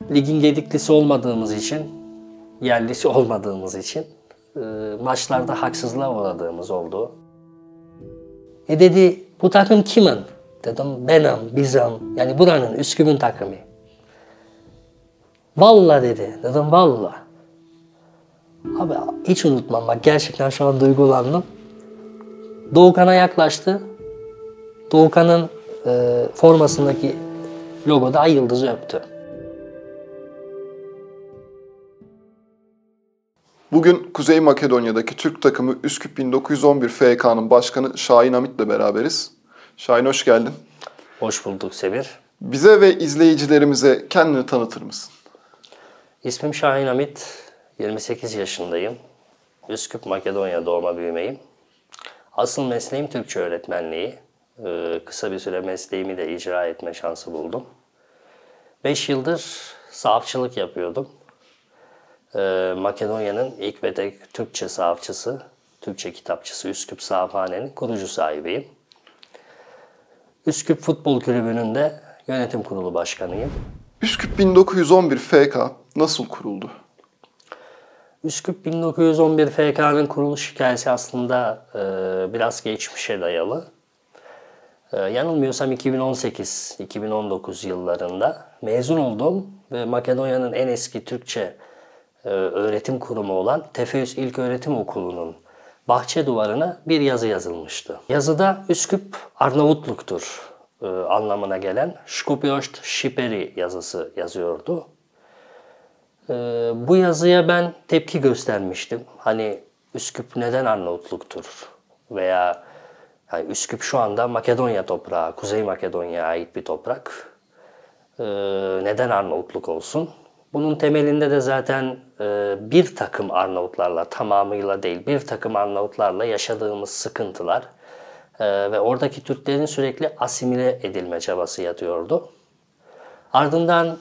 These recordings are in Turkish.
ligin gediklisi olmadığımız için, yerlisi olmadığımız için maçlarda haksızlığa uğradığımız oldu. Dedi, bu takım kimin? Dedim, benim, bizim, yani buranın, Üsküp'ün takımı. Vallahi dedi, dedim vallahi. Abi hiç unutmam, bak gerçekten şu an duygulandım. Doğukan'a yaklaştı. Doğukan'ın formasındaki logoda ay yıldızı öptü. Bugün Kuzey Makedonya'daki Türk takımı Üsküp 1911 FK'nın başkanı Şahin Hamit'le beraberiz. Şahin hoş geldin. Hoş bulduk Semir. Bize ve izleyicilerimize kendini tanıtır mısın? İsmim Şahin Hamit, 28 yaşındayım. Üsküp Makedonya doğma büyümeyim. Asıl mesleğim Türkçe öğretmenliği. Kısa bir süre mesleğimi de icra etme şansı buldum. 5 yıldır sahafçılık yapıyordum. Makedonya'nın ilk ve tek Türkçe sahafçısı, Türkçe kitapçısı Üsküp Sahafhane'nin kurucu sahibiyim. Üsküp Futbol Kulübü'nün de yönetim kurulu başkanıyım. Üsküp 1911 FK nasıl kuruldu? Üsküp 1911 FK'nın kuruluş hikayesi aslında biraz geçmişe dayalı. Yanılmıyorsam 2018-2019 yıllarında mezun oldum ve Makedonya'nın en eski Türkçe öğretim kurumu olan Tefeüs İlköğretim Okulu'nun bahçe duvarına bir yazı yazılmıştı. Yazıda Üsküp Arnavutluk'tur anlamına gelen Shkupiosht Shiperi yazısı yazıyordu. Bu yazıya ben tepki göstermiştim. Hani Üsküp neden Arnavutluk'tur? Veya yani Üsküp şu anda Makedonya toprağı, Kuzey Makedonya'ya ait bir toprak. Neden Arnavutluk olsun? Bunun temelinde de zaten bir takım Arnavutlarla, tamamıyla değil, bir takım Arnavutlarla yaşadığımız sıkıntılar ve oradaki Türklerin sürekli asimile edilme çabası yatıyordu. Ardından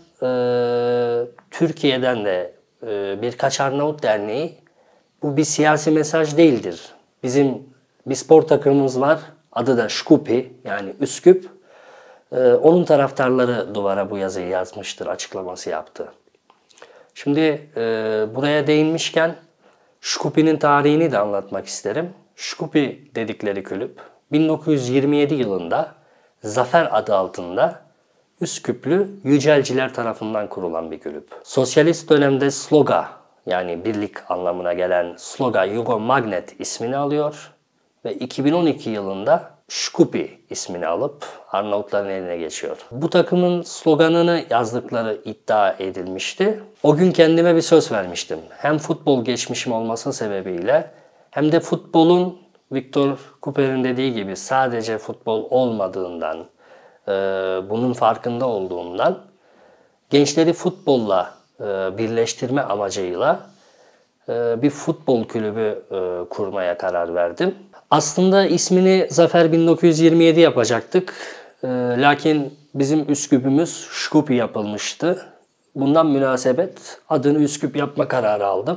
Türkiye'den de birkaç Arnavut derneği, bu bir siyasi mesaj değildir. Bizim bir spor takımımız var, adı da Shkupi, yani Üsküp. Onun taraftarları duvara bu yazıyı yazmıştır, açıklaması yaptı. Şimdi buraya değinmişken Shkupi'nin tarihini de anlatmak isterim. Shkupi dedikleri kulüp 1927 yılında Zafer adı altında Üsküplü Yücelciler tarafından kurulan bir kulüp. Sosyalist dönemde Sloga, yani birlik anlamına gelen Sloga Jugomagnet ismini alıyor ve 2012 yılında Shkupi ismini alıp Arnavutların eline geçiyor. Bu takımın sloganını yazdıkları iddia edilmişti. O gün kendime bir söz vermiştim. Hem futbol geçmişim olması sebebiyle hem de futbolun Victor Cooper'in dediği gibi sadece futbol olmadığından, bunun farkında olduğumdan gençleri futbolla birleştirme amacıyla bir futbol kulübü kurmaya karar verdim. Aslında ismini Zafer 1927 yapacaktık. Lakin bizim Üsküp'ümüz Shkupi yapılmıştı. Bundan münasebet adını Üsküp yapma kararı aldım.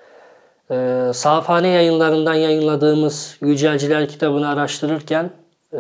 Sahafhane yayınlarından yayınladığımız Yücelciler kitabını araştırırken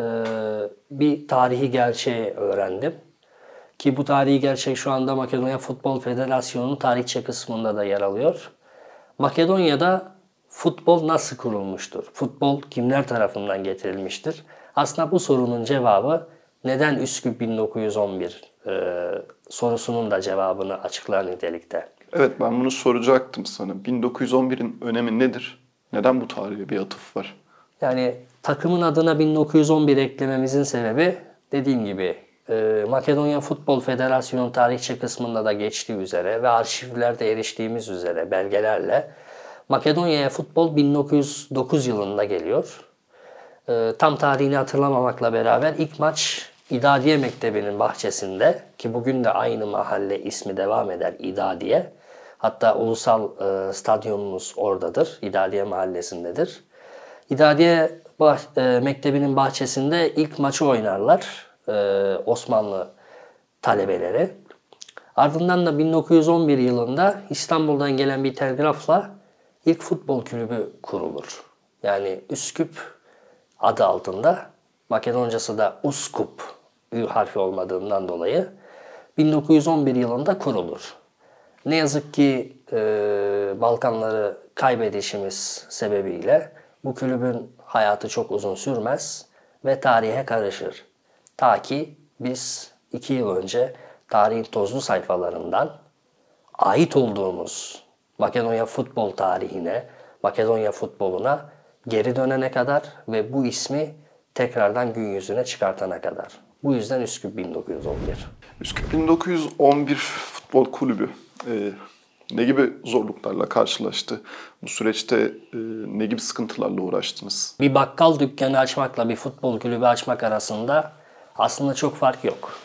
bir tarihi gerçeği öğrendim. Ki bu tarihi gerçek şu anda Makedonya Futbol Federasyonu'nun tarihçe kısmında da yer alıyor. Makedonya'da futbol nasıl kurulmuştur? Futbol kimler tarafından getirilmiştir? Aslında bu sorunun cevabı neden Üsküp 1911 sorusunun da cevabını açıklar nitelikte. Evet, ben bunu soracaktım sana. 1911'in önemi nedir? Neden bu tarihe bir atıf var? Yani takımın adına 1911 eklememizin sebebi dediğim gibi Makedonya Futbol Federasyonu tarihçe kısmında da geçtiği üzere ve arşivlerde eriştiğimiz üzere belgelerle Makedonya'ya futbol 1909 yılında geliyor. Tam tarihini hatırlamamakla beraber ilk maç İdadiye Mektebi'nin bahçesinde, ki bugün de aynı mahalle ismi devam eder, İdadiye. Hatta ulusal stadyumumuz oradadır, İdadiye mahallesindedir. İdadiye Mektebi'nin bahçesinde ilk maçı oynarlar Osmanlı talebeleri. Ardından da 1911 yılında İstanbul'dan gelen bir telgrafla ilk futbol kulübü kurulur. Yani Üsküp adı altında, Makedoncası da Uskup, Ü harfi olmadığından dolayı 1911 yılında kurulur. Ne yazık ki Balkanları kaybedişimiz sebebiyle bu kulübün hayatı çok uzun sürmez ve tarihe karışır. Ta ki biz 2 yıl önce tarihin tozlu sayfalarından ait olduğumuz Makedonya futbol tarihine, Makedonya futboluna geri dönene kadar ve bu ismi tekrardan gün yüzüne çıkartana kadar. Bu yüzden Üsküp 1911. Üsküp 1911 Futbol Kulübü ne gibi zorluklarla karşılaştı? Bu süreçte ne gibi sıkıntılarla uğraştınız? Bir bakkal dükkanı açmakla bir futbol kulübü açmak arasında aslında çok fark yok.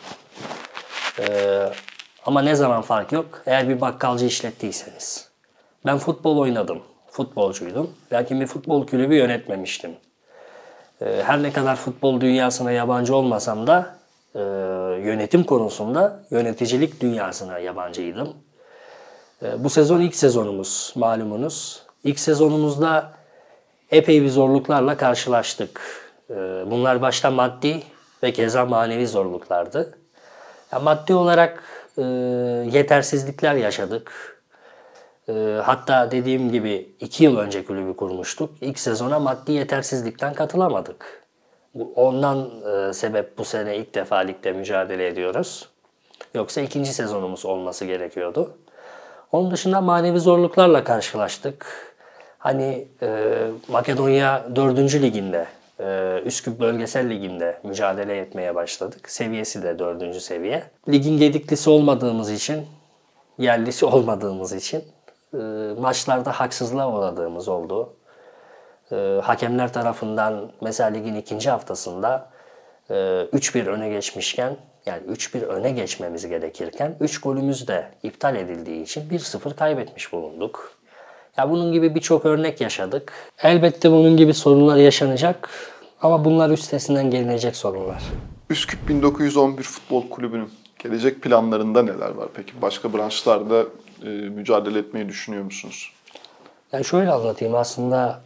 Ama ne zaman fark yok? Eğer bir bakkalcı işlettiyseniz. Ben futbol oynadım, futbolcuydum. Lakin bir futbol kulübü yönetmemiştim. Her ne kadar futbol dünyasına yabancı olmasam da yönetim konusunda yöneticilik dünyasına yabancıydım. Bu sezon ilk sezonumuz malumunuz. İlk sezonumuzda epey bir zorluklarla karşılaştık. Bunlar başta maddi ve keza manevi zorluklardı. Maddi olarak yetersizlikler yaşadık. Hatta dediğim gibi 2 yıl önce kulübü kurmuştuk. İlk sezona maddi yetersizlikten katılamadık. Ondan sebep bu sene ilk defa ligde mücadele ediyoruz. Yoksa 2. sezonumuz olması gerekiyordu. Onun dışında manevi zorluklarla karşılaştık. Hani Makedonya 4. liginde, Üsküp Bölgesel Ligi'nde mücadele etmeye başladık. Seviyesi de 4. seviye. Ligin gediklisi olmadığımız için, yerlisi olmadığımız için maçlarda haksızlığa uğradığımız oldu. Hakemler tarafından mesela ligin 2. haftasında 3-1 öne geçmişken, yani 3-1 öne geçmemiz gerekirken 3 golümüz de iptal edildiği için 1-0 kaybetmiş bulunduk. Ya bunun gibi birçok örnek yaşadık. Elbette bunun gibi sorunlar yaşanacak ama bunlar üstesinden gelinecek sorunlar. Üsküp 1911 Futbol Kulübü'nün gelecek planlarında neler var peki? Başka branşlarda mücadele etmeyi düşünüyor musunuz? Yani şöyle anlatayım, aslında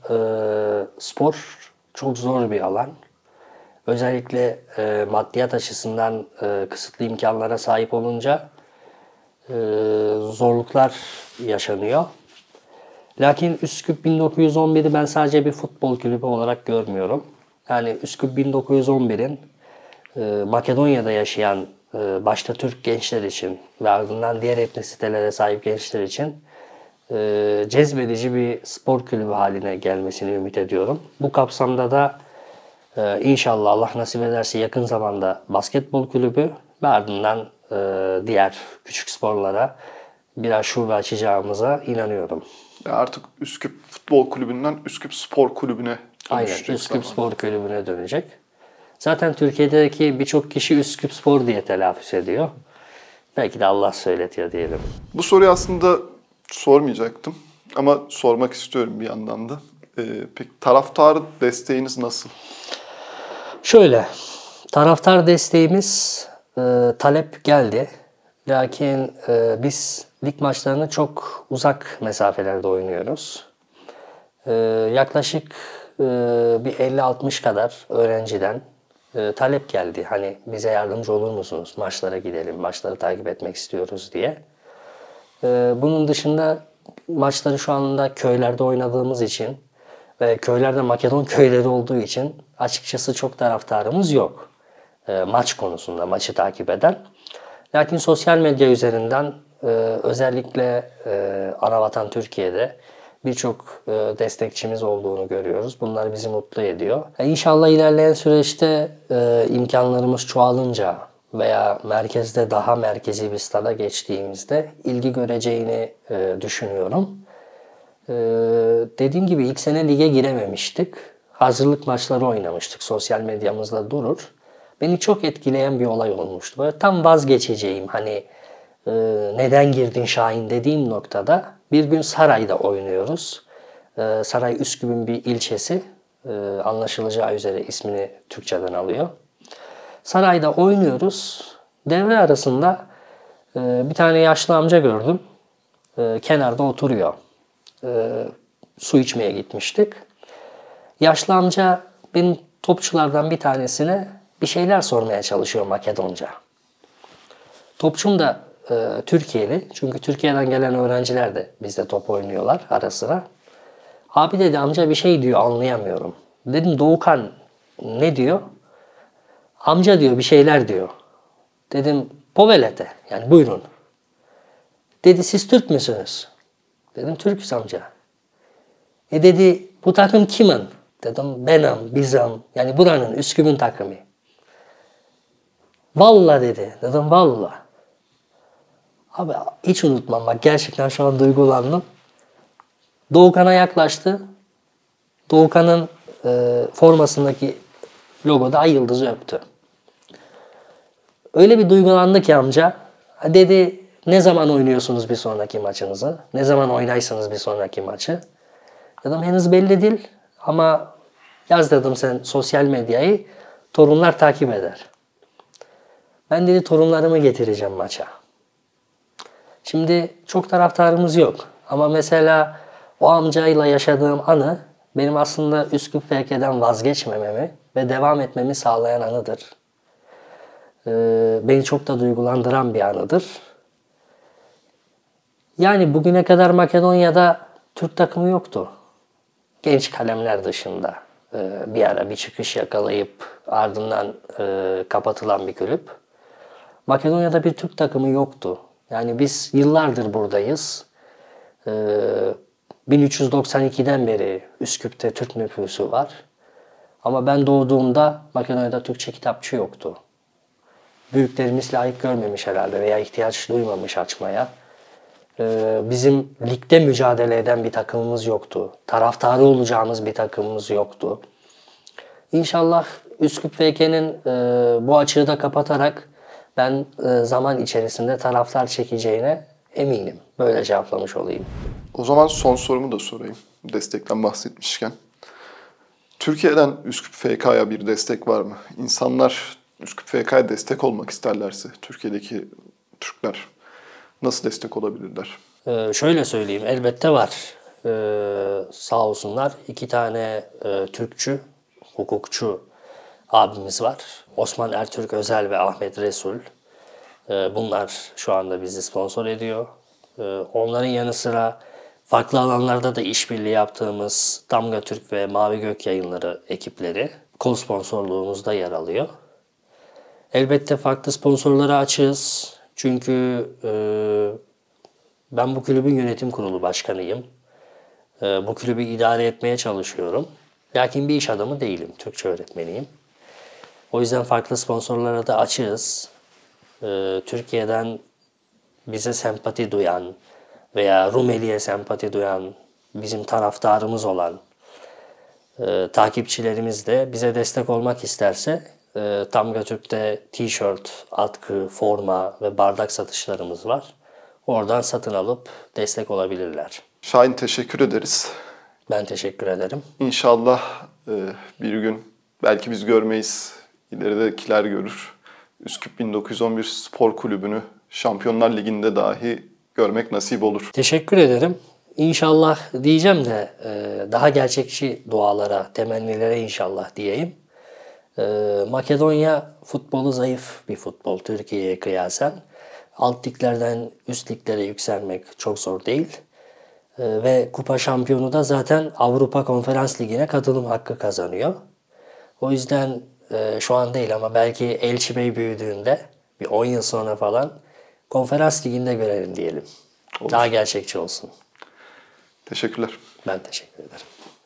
spor çok zor bir alan. Özellikle maddiyat açısından kısıtlı imkanlara sahip olunca zorluklar yaşanıyor. Lakin Üsküp 1911'i ben sadece bir futbol kulübü olarak görmüyorum. Yani Üsküp 1911'in Makedonya'da yaşayan başta Türk gençler için ve ardından diğer etnisitelere sahip gençler için cezbedici bir spor kulübü haline gelmesini ümit ediyorum. Bu kapsamda da İnşallah Allah nasip ederse yakın zamanda basketbol kulübü ve ardından diğer küçük sporlara biraz şube açacağımıza inanıyorum. Artık Üsküp Futbol Kulübü'nden Üsküp Spor Kulübü'ne dönüşecek. Aynen, Üsküp Spor Kulübü'ne dönecek. Zaten Türkiye'deki birçok kişi Üsküp Spor diye telaffuz ediyor. Belki de Allah söyletiyor diyelim. Bu soruyu aslında sormayacaktım ama sormak istiyorum bir yandan da. Peki taraftar desteğiniz nasıl? Şöyle, taraftar desteğimiz talep geldi. Lakin biz lig maçlarını çok uzak mesafelerde oynuyoruz. Yaklaşık bir 50-60 kadar öğrenciden talep geldi. Hani bize yardımcı olur musunuz? Maçlara gidelim, maçları takip etmek istiyoruz diye. Bunun dışında maçları şu anda köylerde oynadığımız için ve köylerde Makedon köyleri olduğu için açıkçası çok taraftarımız yok. Maç konusunda, maçı takip eden. Lakin sosyal medya üzerinden özellikle Anavatan Türkiye'de birçok destekçimiz olduğunu görüyoruz. Bunlar bizi mutlu ediyor. İnşallah ilerleyen süreçte imkanlarımız çoğalınca veya merkezde daha merkezi bir stada geçtiğimizde ilgi göreceğini düşünüyorum. Dediğim gibi ilk sene lige girememiştik. Hazırlık maçları oynamıştık. Sosyal medyamızda durur. Beni çok etkileyen bir olay olmuştu. Böyle tam vazgeçeceğim, hani neden girdin Şahin dediğim noktada bir gün Saray'da oynuyoruz. Saray Üsküp'ün bir ilçesi. Anlaşılacağı üzere ismini Türkçeden alıyor. Saray'da oynuyoruz. Devre arasında bir tane yaşlı amca gördüm. Kenarda oturuyor. Su içmeye gitmiştik. Yaşlı amca benim topçulardan bir tanesine bir şeyler sormaya çalışıyor Makedonca. Topçum da Türkiye'li. Çünkü Türkiye'den gelen öğrenciler de bizde top oynuyorlar ara sıra. Abi dedi amca bir şey diyor anlayamıyorum. Dedim Doğukan ne diyor? Amca diyor bir şeyler diyor. Dedim povelete yani buyurun. Dedi siz Türk müsünüz? Dedim Türk'üz amca. Dedi bu takım kimin? Dedim benim, bizim yani buranın Üsküp'ün takımı. Vallahi dedi. Dedim vallahi. Abi hiç unutmam bak gerçekten şu an duygulandım. Doğukan'a yaklaştı. Doğukan'ın formasındaki logoda ay yıldızı öptü. Öyle bir duygulandı ki amca. Dedi ne zaman oynuyorsunuz bir sonraki maçınızı? Ne zaman oynaysınız bir sonraki maçı? Dedim henüz belli değil ama yaz dedim sen sosyal medyayı torunlar takip eder. Ben dedi torunlarımı getireceğim maça. Şimdi çok taraftarımız yok ama mesela o amcayla yaşadığım anı benim aslında Üsküp FK'den vazgeçmememi ve devam etmemi sağlayan anıdır. Beni çok da duygulandıran bir anıdır. Yani bugüne kadar Makedonya'da Türk takımı yoktu. Genç kalemler dışında bir ara bir çıkış yakalayıp ardından kapatılan bir kulüp. Makedonya'da bir Türk takımı yoktu. Yani biz yıllardır buradayız. 1392'den beri Üsküp'te Türk nüfusu var. Ama ben doğduğumda Makedonya'da Türkçe kitapçı yoktu. Büyüklerimiz layık görmemiş herhalde veya ihtiyaç duymamış açmaya. Bizim ligde mücadele eden bir takımımız yoktu. Taraftarı olacağımız bir takımımız yoktu. İnşallah Üsküp FK'nin bu açığı da kapatarak ben zaman içerisinde taraftar çekeceğine eminim. Böyle cevaplamış olayım. O zaman son sorumu da sorayım. Destekten bahsetmişken. Türkiye'den Üsküp FK'ya bir destek var mı? İnsanlar Üsküp FK'ya destek olmak isterlerse Türkiye'deki Türkler nasıl destek olabilirler? Şöyle söyleyeyim, elbette var. Sağ olsunlar 2 tane Türkçü, hukukçu abimiz var. Osman Ertürk Özel ve Ahmet Resul. Bunlar şu anda bizi sponsor ediyor. Onların yanı sıra farklı alanlarda da işbirliği yaptığımız Damga Türk ve Mavi Gök Yayınları ekipleri kol sponsorluğumuzda yer alıyor. Elbette farklı sponsorlara açığız. Çünkü ben bu kulübün yönetim kurulu başkanıyım. Bu kulübü idare etmeye çalışıyorum. Lakin bir iş adamı değilim. Türkçe öğretmeniyim. O yüzden farklı sponsorlara da açığız. Türkiye'den bize sempati duyan veya Rumeli'ye sempati duyan, bizim taraftarımız olan takipçilerimiz de bize destek olmak isterse Damga Türk'te tişört, atkı, forma ve bardak satışlarımız var. Oradan satın alıp destek olabilirler. Şahin teşekkür ederiz. Ben teşekkür ederim. İnşallah bir gün belki biz görmeyiz, ileridekiler görür. Üsküp 1911 Spor Kulübü'nü Şampiyonlar Ligi'nde dahi görmek nasip olur. Teşekkür ederim. İnşallah diyeceğim de daha gerçekçi dualara, temennilere inşallah diyeyim. Makedonya futbolu zayıf bir futbol Türkiye'ye kıyasen. Alt liglerden üst liglere yükselmek çok zor değil. Ve kupa şampiyonu da zaten Avrupa Konferans Ligi'ne katılım hakkı kazanıyor. O yüzden şu an değil ama belki Elçi Bey büyüdüğünde bir 10 yıl sonra falan Konferans Ligi'nde görelim diyelim. Olur. Daha gerçekçi olsun. Teşekkürler. Ben teşekkür ederim.